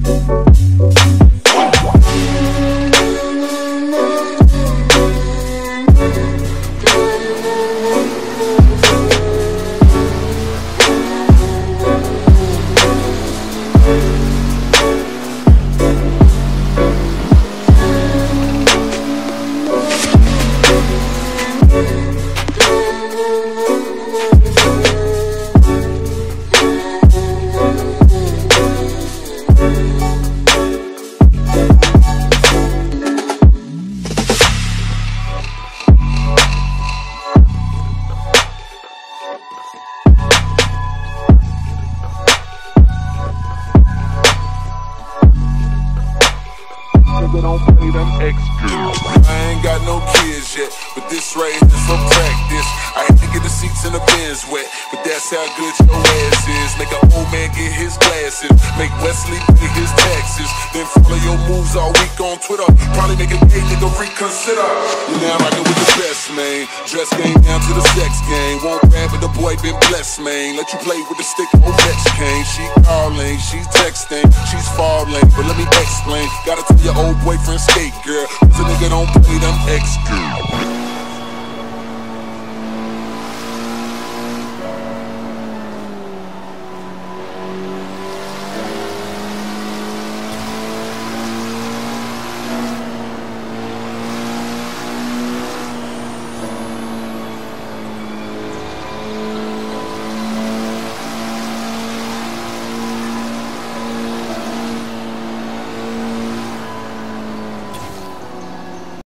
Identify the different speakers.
Speaker 1: Don't play them extras. I ain't got no kids yet, but this right here is for practice. I had to get the seats in the Benz wet, but that's how good your ass is. Make an old man get his glasses, make Wesley pay his taxes, then follow your moves all week on Twitter. Probably make a gay nigga reconsider. You now rockin' with the best, man. Dress game down to the sex game. Won't grab it, the boy been blessed, man. Let you play with the stick, no next cane. She calling, she's texting, she's falling, but let me explain. Gotta tell your old boyfriend skate, girl, cause a nigga don't play them extras.